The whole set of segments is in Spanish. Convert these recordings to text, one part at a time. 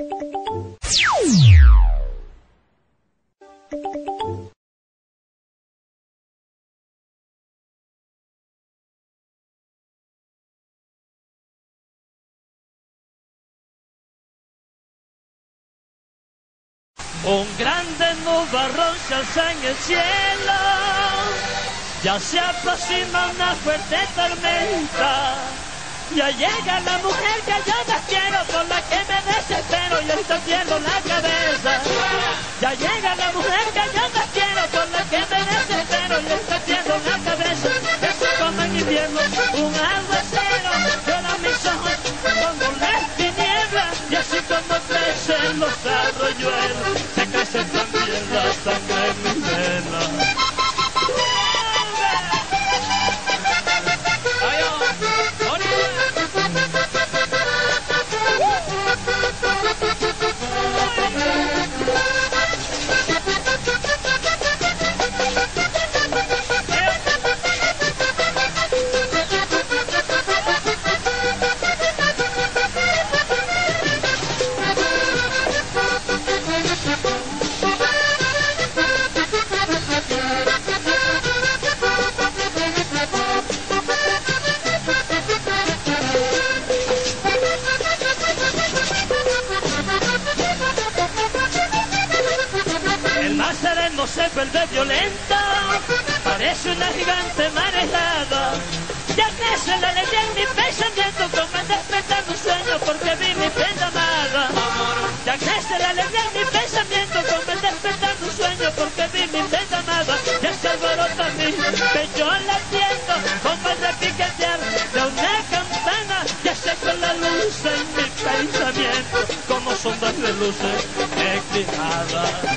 Un grande nubarrón se alza en el cielo, ya se aproxima una fuerte tormenta. Ya llega la mujer que yo más quiero, por la que me desespero y estoy pierdo la cabeza. Ya llega la mujer que yo más quiero, por la que me desespero y estoy pierdo la cabeza. Es como en invierno, un aguacero, llora mis ojos como las tinieblas, y así como crecen los arroyuelos, se crece también la sangre en mis venas. Se vuelve violenta, parece una gigante marejada. Ya crece la alegría en mi pensamiento, como el despertar un sueño, porque vi mi prenda amada. Ya crece la alegría en mi pensamiento, como el despertar un sueño, porque vi mi prenda amada. Ya se alborota mi pecho latiendo, como el repiquetear de una campana. Ya se con la luz en mi pensamiento, como sombras de luces eclipsadas.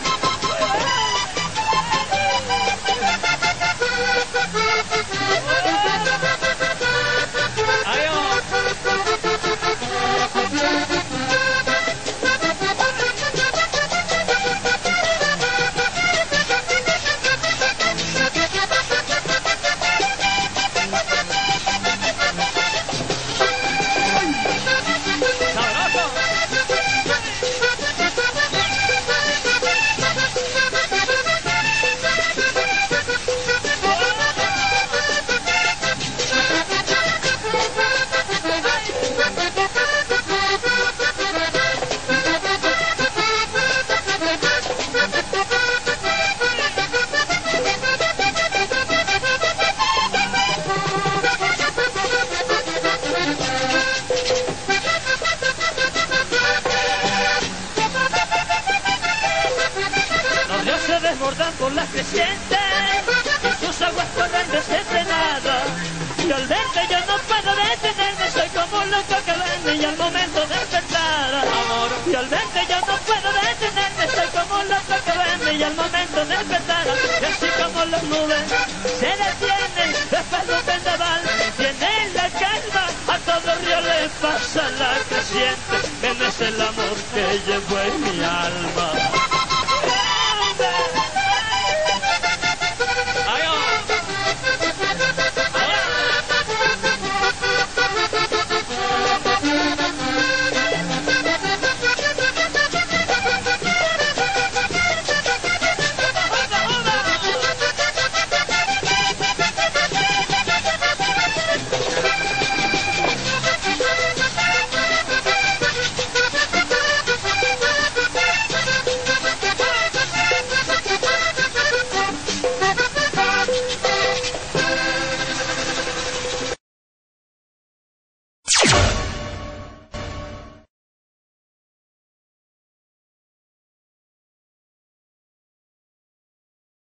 Desbordan por las crecientes y sus aguas corren desenfrenadas. Y al verte yo no puedo detenerme, soy como un loco que duerme y al momento despertar. Amor. Y al verte yo no puedo detenerme, soy como un loco que duerme y al momento despertar. Y así como las nubes se detienen después de un vendaval, tiene la calma, a todo río le pasa la creciente. Ven es el amor que llevo en mi alma.